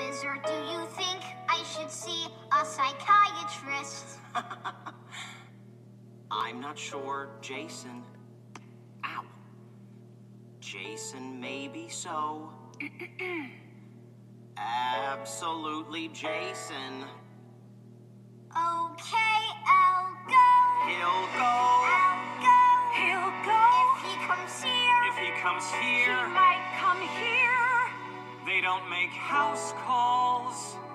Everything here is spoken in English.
wizard, do you think I should see a psychiatrist? I'm not sure, Jason. Ow. Jason, maybe so. Absolutely, Jason. Okay, I'll go. He'll go. I'll go. He'll go. If he comes here. If he comes He here, might come here. they don't make house calls.